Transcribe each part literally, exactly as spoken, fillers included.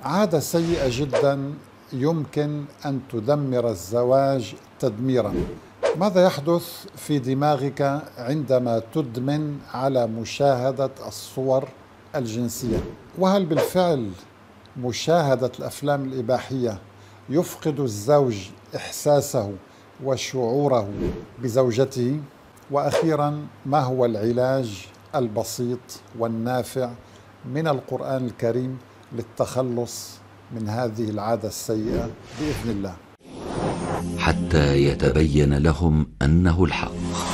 عادة سيئة جدا يمكن أن تدمر الزواج تدميرا. ماذا يحدث في دماغك عندما تدمن على مشاهدة الصور الجنسية؟ وهل بالفعل مشاهدة الأفلام الإباحية يفقد الزوج إحساسه وشعوره بزوجته؟ وأخيرا، ما هو العلاج البسيط والنافع من القرآن الكريم للتخلص من هذه العادة السيئة بإذن الله؟ حتى يتبين لهم أنه الحق.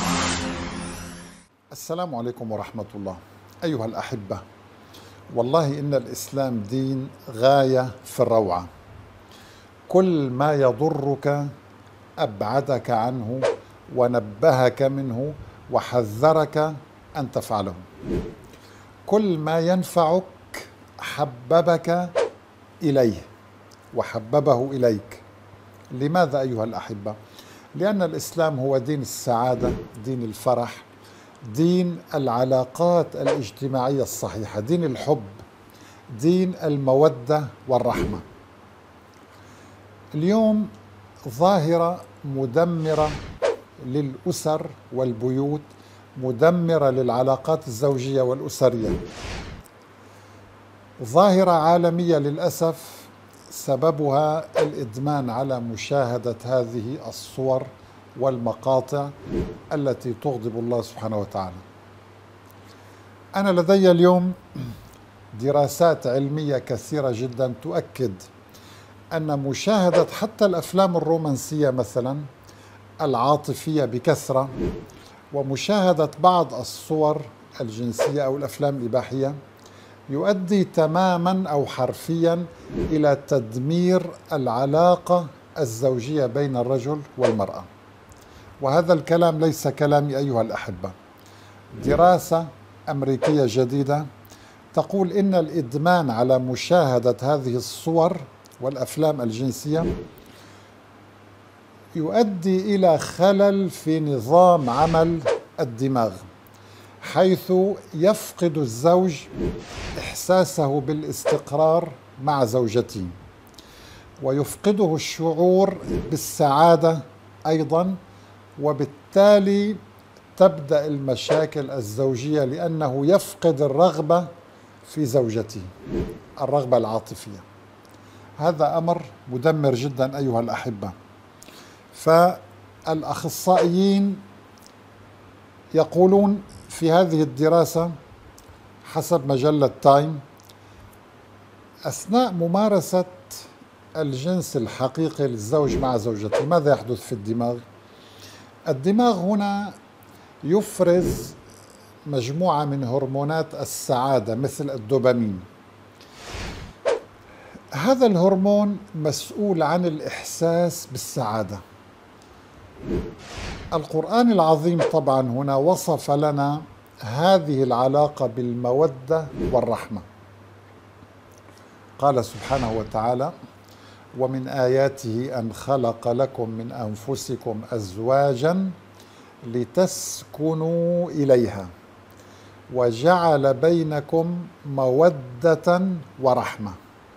السلام عليكم ورحمة الله. أيها الأحبة، والله إن الإسلام دين غاية في الروعة. كل ما يضرك أبعدك عنه ونبهك منه وحذرك أن تفعله. كل ما ينفعك حببك إليه وحببه إليك. لماذا أيها الأحبة؟ لأن الإسلام هو دين السعادة، دين الفرح، دين العلاقات الاجتماعية الصحيحة، دين الحب، دين المودة والرحمة. اليوم ظاهرة مدمرة للأسر والبيوت، مدمرة للعلاقات الزوجية والأسرية، ظاهرة عالمية للأسف، سببها الإدمان على مشاهدة هذه الصور والمقاطع التي تغضب الله سبحانه وتعالى. أنا لدي اليوم دراسات علمية كثيرة جدا تؤكد أن مشاهدة حتى الأفلام الرومانسية مثلا العاطفية بكثرة، ومشاهدة بعض الصور الجنسية أو الأفلام الإباحية يؤدي تماما أو حرفيا إلى تدمير العلاقة الزوجية بين الرجل والمرأة. وهذا الكلام ليس كلامي أيها الأحبة. دراسة أمريكية جديدة تقول إن الإدمان على مشاهدة هذه الصور والأفلام الجنسية يؤدي إلى خلل في نظام عمل الدماغ، حيث يفقد الزوج إحساسه بالاستقرار مع زوجته، ويفقده الشعور بالسعادة أيضا، وبالتالي تبدأ المشاكل الزوجية لأنه يفقد الرغبة في زوجته، الرغبة العاطفية. هذا أمر مدمر جدا أيها الأحبة. فالأخصائيين يقولون في هذه الدراسة حسب مجلة تايم: أثناء ممارسة الجنس الحقيقي للزوج مع زوجته ماذا يحدث في الدماغ؟ الدماغ هنا يفرز مجموعة من هرمونات السعادة مثل الدوبامين. هذا الهرمون مسؤول عن الإحساس بالسعادة. القرآن العظيم طبعا هنا وصف لنا هذه العلاقة بالمودة والرحمة. قال سبحانه وتعالى: ومن آياته أن خلق لكم من أنفسكم أزواجا لتسكنوا إليها وجعل بينكم مودة ورحمة.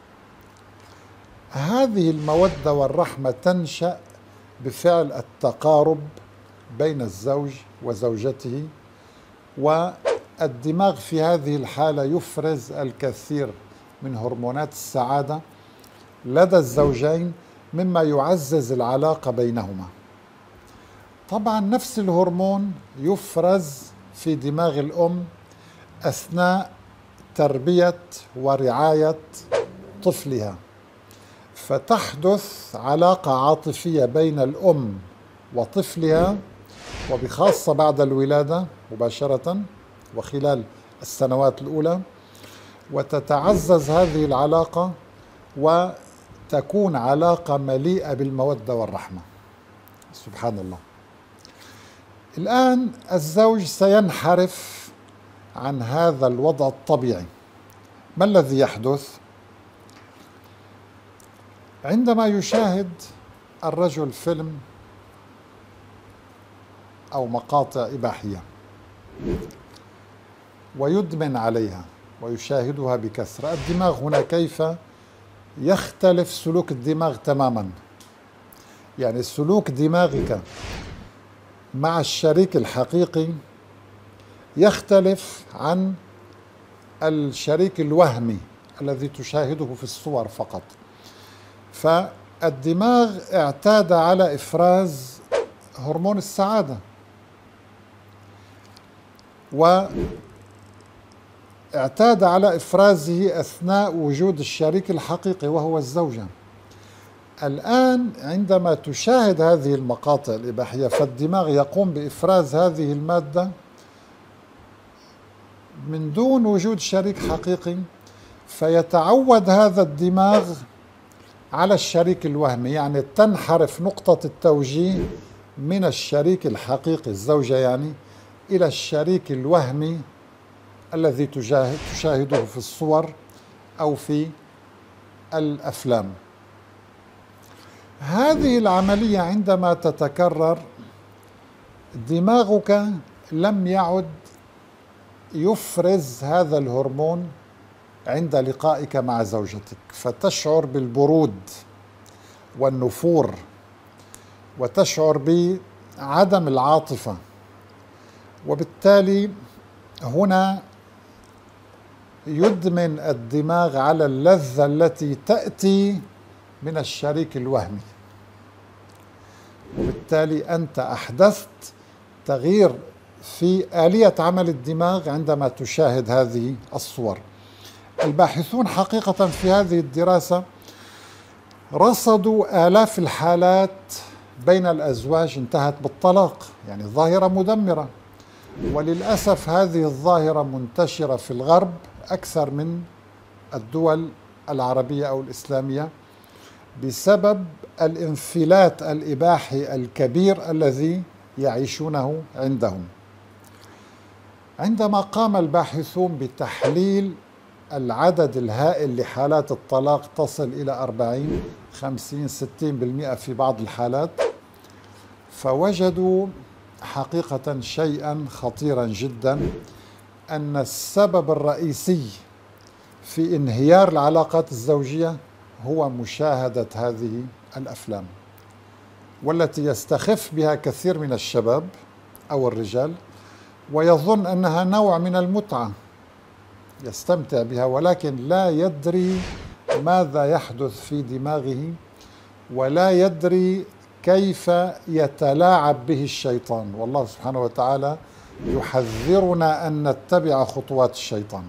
هذه المودة والرحمة تنشأ بفعل التقارب بين الزوج وزوجته، والدماغ في هذه الحالة يفرز الكثير من هرمونات السعادة لدى الزوجين مما يعزز العلاقة بينهما. طبعا نفس الهرمون يفرز في دماغ الأم أثناء تربية ورعاية طفلها، فتحدث علاقة عاطفية بين الأم وطفلها، وبخاصة بعد الولادة مباشرة وخلال السنوات الأولى، وتتعزز هذه العلاقة وتكون علاقة مليئة بالمودة والرحمة. سبحان الله. الآن الزوج سينحرف عن هذا الوضع الطبيعي. ما الذي يحدث؟ عندما يشاهد الرجل فيلم أو مقاطع إباحية ويدمن عليها ويشاهدها بكثرة، الدماغ هنا كيف يختلف سلوك الدماغ تماما. يعني سلوك دماغك مع الشريك الحقيقي يختلف عن الشريك الوهمي الذي تشاهده في الصور فقط. فالدماغ اعتاد على إفراز هرمون السعادة، واعتاد على إفرازه أثناء وجود الشريك الحقيقي وهو الزوجة. الآن عندما تشاهد هذه المقاطع الإباحية فالدماغ يقوم بإفراز هذه المادة من دون وجود شريك حقيقي، فيتعود هذا الدماغ على الشريك الوهمي. يعني تنحرف نقطة التوجيه من الشريك الحقيقي الزوجة يعني إلى الشريك الوهمي الذي تشاهده في الصور أو في الأفلام. هذه العملية عندما تتكرر دماغك لم يعد يفرز هذا الهرمون عند لقائك مع زوجتك، فتشعر بالبرود والنفور وتشعر بعدم العاطفة، وبالتالي هنا يدمن الدماغ على اللذة التي تأتي من الشريك الوهمي، وبالتالي أنت أحدثت تغيير في آلية عمل الدماغ عندما تشاهد هذه الصور. الباحثون حقيقة في هذه الدراسة رصدوا آلاف الحالات بين الأزواج انتهت بالطلاق، يعني ظاهرة مدمرة، وللأسف هذه الظاهرة منتشرة في الغرب أكثر من الدول العربية أو الإسلامية بسبب الانفلات الإباحي الكبير الذي يعيشونه عندهم. عندما قام الباحثون بتحليل العدد الهائل لحالات الطلاق تصل إلى أربعين خمسين ستين بالمئة في بعض الحالات، فوجدوا حقيقة شيئا خطيرا جدا، أن السبب الرئيسي في انهيار العلاقات الزوجية هو مشاهدة هذه الأفلام، والتي يستخف بها كثير من الشباب أو الرجال ويظن أنها نوع من المتعة يستمتع بها، ولكن لا يدري ماذا يحدث في دماغه ولا يدري كيف يتلاعب به الشيطان. والله سبحانه وتعالى يحذرنا أن نتبع خطوات الشيطان.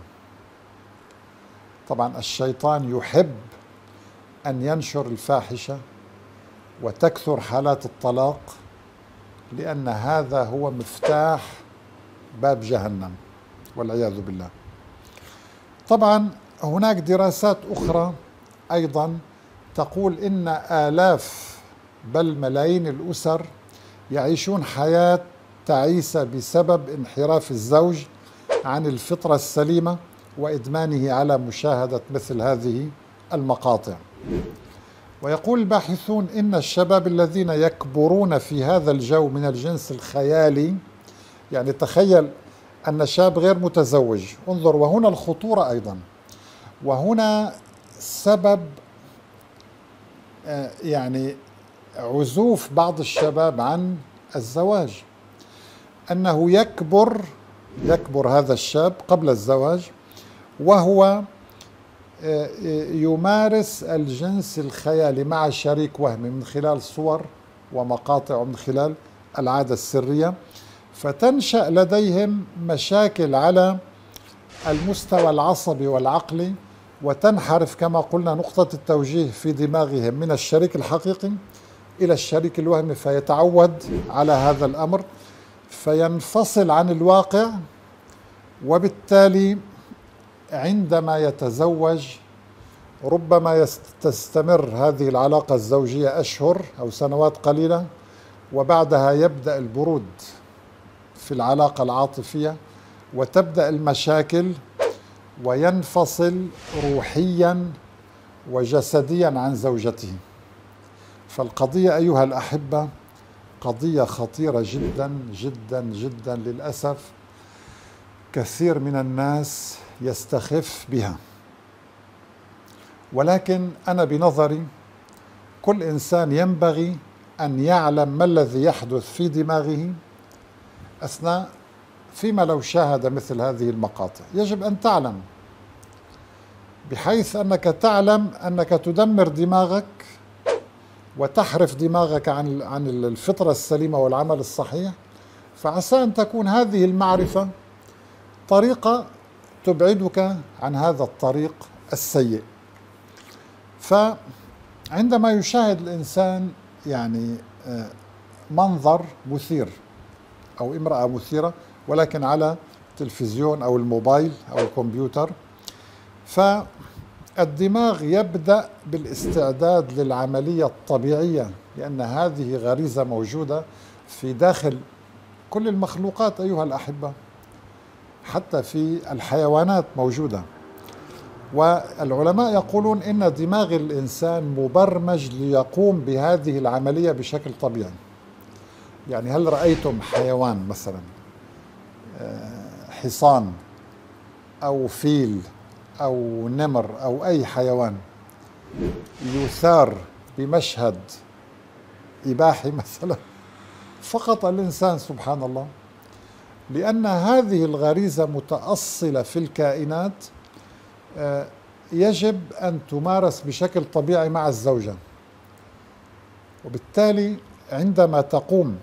طبعا الشيطان يحب أن ينشر الفاحشة وتكثر حالات الطلاق، لأن هذا هو مفتاح باب جهنم والعياذ بالله. طبعا هناك دراسات أخرى أيضا تقول إن آلاف بل ملايين الأسر يعيشون حياة تعيسة بسبب انحراف الزوج عن الفطرة السليمة وإدمانه على مشاهدة مثل هذه المقاطع. ويقول الباحثون إن الشباب الذين يكبرون في هذا الجو من الجنس الخيالي، يعني تخيل أن شاب غير متزوج، انظر، وهنا الخطورة أيضا، وهنا سبب يعني عزوف بعض الشباب عن الزواج، أنه يكبر يكبر هذا الشاب قبل الزواج وهو يمارس الجنس الخيالي مع شريك وهمي من خلال صور ومقاطع ومن خلال العادة السرية، فتنشأ لديهم مشاكل على المستوى العصبي والعقلي، وتنحرف كما قلنا نقطة التوجيه في دماغهم من الشريك الحقيقي إلى الشريك الوهمي، فيتعود على هذا الأمر فينفصل عن الواقع، وبالتالي عندما يتزوج ربما تستمر هذه العلاقة الزوجية أشهر أو سنوات قليلة، وبعدها يبدأ البرود في العلاقة العاطفية وتبدأ المشاكل وينفصل روحيا وجسديا عن زوجته. فالقضية أيها الأحبة قضية خطيرة جدا جدا جدا، للأسف كثير من الناس يستخف بها. ولكن أنا بنظري كل إنسان ينبغي أن يعلم ما الذي يحدث في دماغه أثناء فيما لو شاهد مثل هذه المقاطع. يجب أن تعلم، بحيث أنك تعلم أنك تدمر دماغك وتحرف دماغك عن عن الفطرة السليمة والعمل الصحيح. فعسى أن تكون هذه المعرفة طريقة تبعدك عن هذا الطريق السيء. فعندما يشاهد الإنسان يعني منظر مثير أو امرأة مثيرة ولكن على التلفزيون أو الموبايل أو الكمبيوتر، فالدماغ يبدأ بالاستعداد للعملية الطبيعية، لأن هذه غريزة موجودة في داخل كل المخلوقات أيها الأحبة، حتى في الحيوانات موجودة. والعلماء يقولون إن دماغ الإنسان مبرمج ليقوم بهذه العملية بشكل طبيعي. يعني هل رأيتم حيوان مثلا حصان أو فيل أو نمر أو أي حيوان يثار بمشهد إباحي مثلا؟ فقط الإنسان سبحان الله، لأن هذه الغريزة متأصلة في الكائنات يجب أن تمارس بشكل طبيعي مع الزوجة. وبالتالي عندما تقوم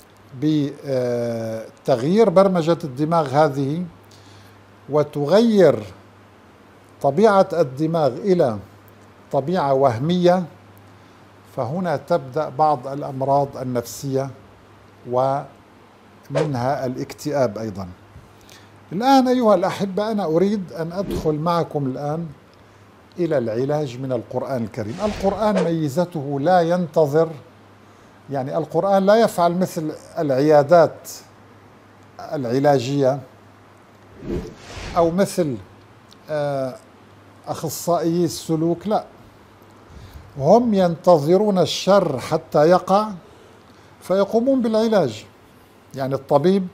بتغيير برمجة الدماغ هذه وتغير طبيعة الدماغ إلى طبيعة وهمية، فهنا تبدأ بعض الأمراض النفسية ومنها الاكتئاب أيضا. الآن أيها الأحبة أنا أريد أن أدخل معكم الآن إلى العلاج من القرآن الكريم. القرآن ميزته لا ينتظر، يعني القرآن لا يفعل مثل العيادات العلاجية أو مثل أخصائيي السلوك، لا، هم ينتظرون الشر حتى يقع فيقومون بالعلاج. يعني الطبيب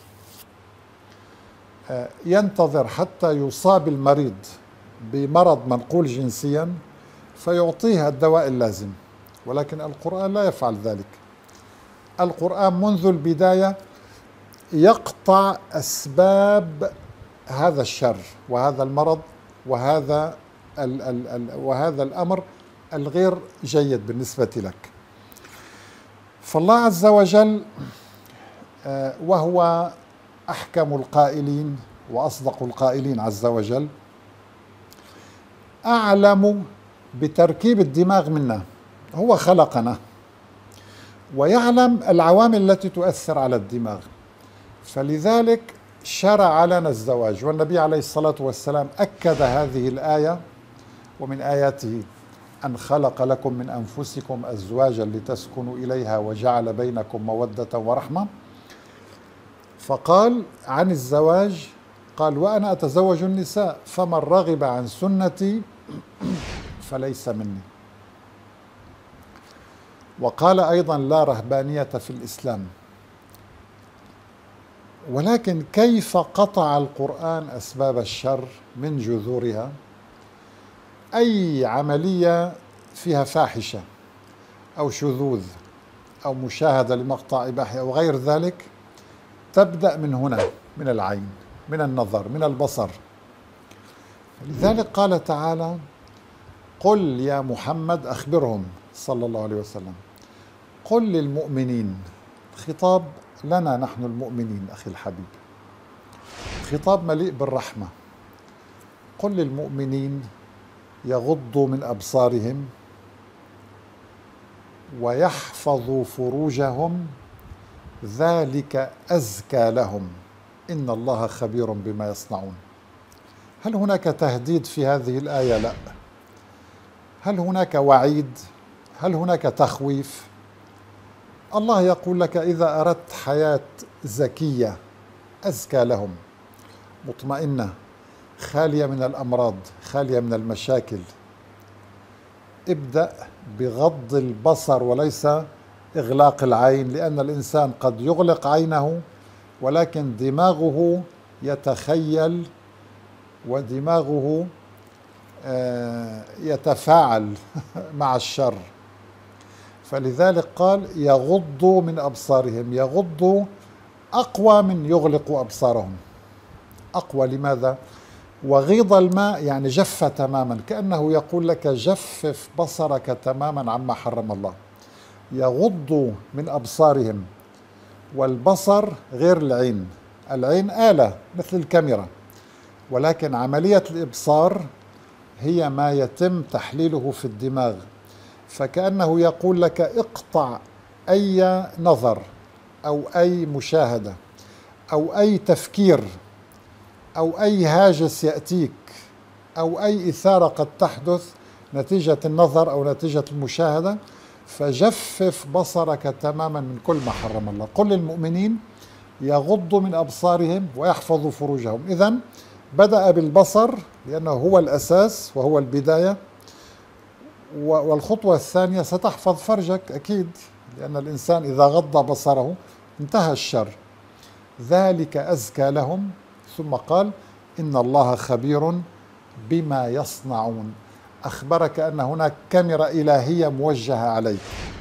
ينتظر حتى يصاب المريض بمرض منقول جنسيا فيعطيه الدواء اللازم، ولكن القرآن لا يفعل ذلك. القرآن منذ البداية يقطع أسباب هذا الشر وهذا المرض وهذا ال ال ال وهذا الأمر الغير جيد بالنسبة لك. فالله عز وجل وهو أحكم القائلين وأصدق القائلين عز وجل أعلم بتركيب الدماغ منا، هو خلقنا ويعلم العوامل التي تؤثر على الدماغ، فلذلك شرع لنا الزواج. والنبي عليه الصلاة والسلام أكد هذه الآية: ومن آياته أن خلق لكم من أنفسكم أزواجا لتسكنوا إليها وجعل بينكم مودة ورحمة. فقال عن الزواج قال: وأنا أتزوج النساء فمن رغب عن سنتي فليس مني. وقال أيضا: لا رهبانية في الإسلام. ولكن كيف قطع القرآن أسباب الشر من جذورها؟ أي عملية فيها فاحشة أو شذوذ أو مشاهدة لمقطع إباحي أو غير ذلك تبدأ من هنا، من العين، من النظر، من البصر. لذلك قال تعالى: قل يا محمد أخبرهم صلى الله عليه وسلم، قل للمؤمنين. خطاب لنا نحن المؤمنين أخي الحبيب، خطاب مليء بالرحمة. قل للمؤمنين يغضوا من أبصارهم ويحفظوا فروجهم ذلك أزكى لهم إن الله خبير بما يصنعون. هل هناك تهديد في هذه الآية؟ لا. هل هناك وعيد؟ هل هناك تخويف؟ الله يقول لك: إذا أردت حياة زكية أزكى لهم، مطمئنة، خالية من الأمراض، خالية من المشاكل، ابدأ بغض البصر وليس إغلاق العين، لأن الإنسان قد يغلق عينه ولكن دماغه يتخيل ودماغه يتفاعل مع الشر. فلذلك قال يغضوا من أبصارهم. يغضوا أقوى من يغلقوا أبصارهم. أقوى لماذا؟ وغيض الماء يعني جف تماما، كأنه يقول لك جفف بصرك تماما عما حرم الله. يغضوا من أبصارهم. والبصر غير العين. العين آلة مثل الكاميرا، ولكن عملية الإبصار هي ما يتم تحليله في الدماغ. فكأنه يقول لك اقطع أي نظر أو أي مشاهدة أو أي تفكير أو أي هاجس يأتيك أو أي إثارة قد تحدث نتيجة النظر أو نتيجة المشاهدة، فجفف بصرك تماما من كل ما حرم الله. قل للمؤمنين يغضوا من أبصارهم ويحفظوا فروجهم. إذن بدأ بالبصر لأنه هو الأساس وهو البداية، والخطوة الثانية ستحفظ فرجك أكيد، لأن الإنسان إذا غض بصره انتهى الشر. ذلك أزكى لهم. ثم قال إن الله خبير بما يصنعون. أخبرك أن هناك كاميرا إلهية موجهة عليك.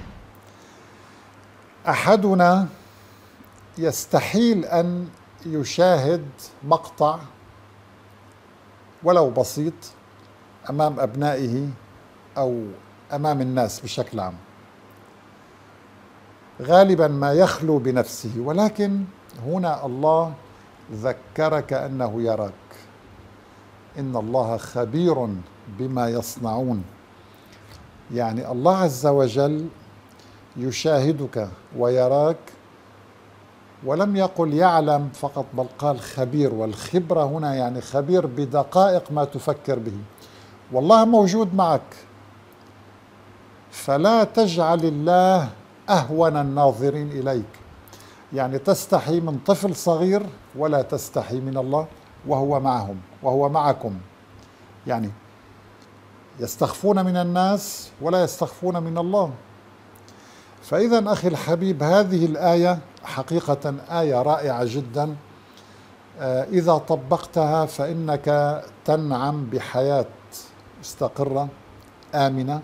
أحدنا يستحيل أن يشاهد مقطع ولو بسيط أمام أبنائه أو أمام الناس بشكل عام، غالبا ما يخلو بنفسه، ولكن هنا الله ذكرك أنه يراك. إن الله خبير بما يصنعون، يعني الله عز وجل يشاهدك ويراك، ولم يقل يعلم فقط بل قال خبير. والخبرة هنا يعني خبير بدقائق ما تفكر به، والله موجود معك. فلا تجعل الله أهون الناظرين إليك، يعني تستحي من طفل صغير ولا تستحي من الله وهو معهم وهو معكم. يعني يستخفون من الناس ولا يستخفون من الله. فإذا أخي الحبيب هذه الآية حقيقة آية رائعة جدا. إذا طبقتها فإنك تنعم بحياة مستقرة آمنة،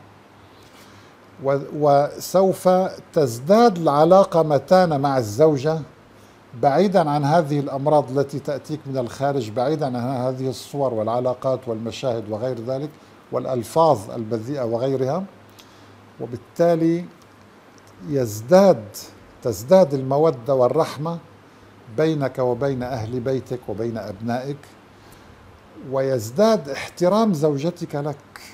وسوف تزداد العلاقة متانة مع الزوجة، بعيدا عن هذه الأمراض التي تأتيك من الخارج، بعيدا عن هذه الصور والعلاقات والمشاهد وغير ذلك والألفاظ البذيئة وغيرها. وبالتالي يزداد تزداد المودة والرحمة بينك وبين أهل بيتك وبين أبنائك، ويزداد احترام زوجتك لك،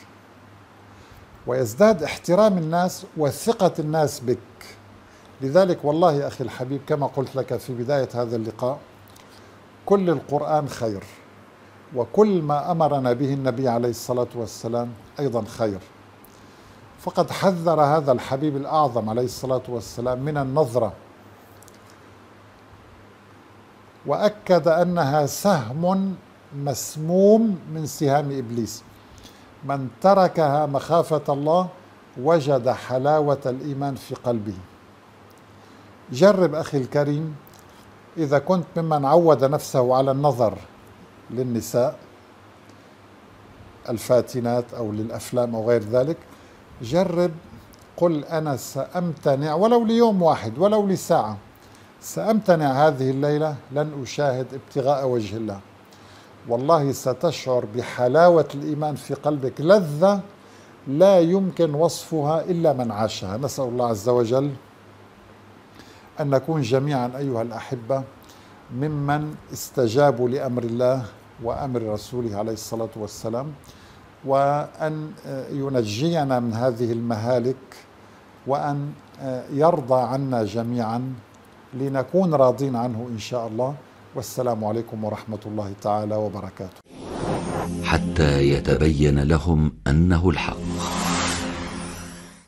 ويزداد احترام الناس وثقة الناس بك. لذلك والله يا أخي الحبيب كما قلت لك في بداية هذا اللقاء، كل القرآن خير، وكل ما أمرنا به النبي عليه الصلاة والسلام أيضا خير. فقد حذر هذا الحبيب الأعظم عليه الصلاة والسلام من النظرة، وأكد أنها سهم مسموم من سهام إبليس. من تركها مخافة الله وجد حلاوة الإيمان في قلبه. جرب أخي الكريم، إذا كنت ممن عود نفسه على النظر للنساء الفاتنات أو للأفلام أو غير ذلك، جرب قل أنا سأمتنع ولو ليوم واحد ولو لساعة، سأمتنع هذه الليلة، لن أشاهد ابتغاء وجه الله. والله ستشعر بحلاوة الإيمان في قلبك، لذة لا يمكن وصفها إلا من عاشها. نسأل الله عز وجل أن نكون جميعا أيها الأحبة ممن استجابوا لأمر الله وأمر رسوله عليه الصلاة والسلام، وأن ينجينا من هذه المهالك، وأن يرضى عنا جميعا لنكون راضين عنه إن شاء الله. والسلام عليكم ورحمة الله تعالى وبركاته. حتى يتبين لهم أنه الحق.